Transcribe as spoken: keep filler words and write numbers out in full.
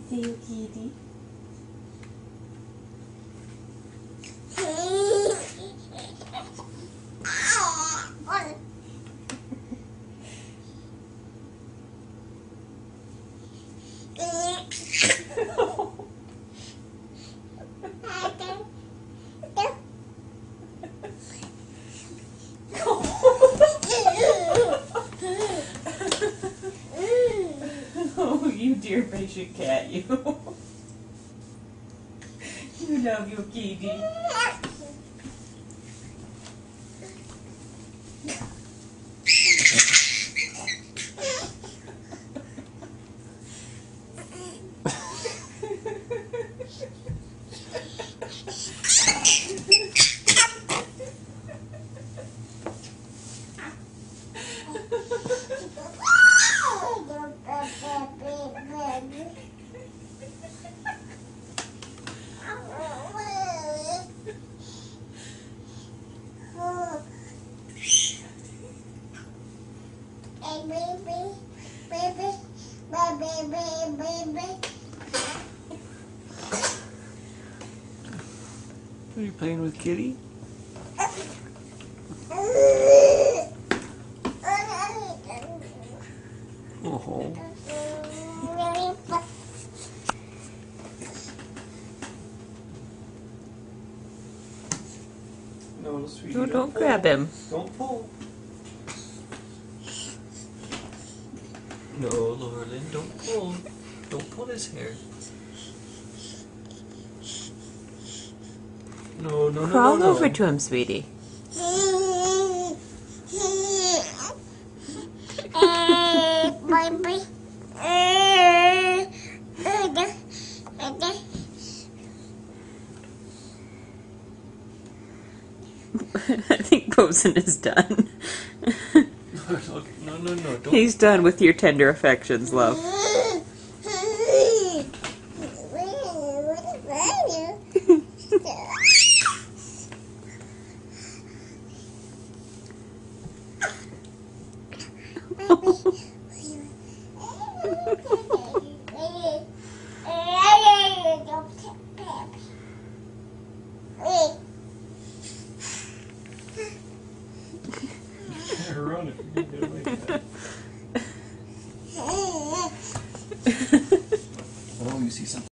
Hey, you kitty. Oh, you dear patient cat, you. You love your kitty. Are you playing with Kitty? Oh. No, sweetie, No, don't, don't pull. grab him. Don't pull. No, Laurelyn, don't pull. Don't pull his hair. No, no, no, Crawl no, no. over to him, sweetie. I think Bosun is done. No, no, no. Don't. He's done with your tender affections, love.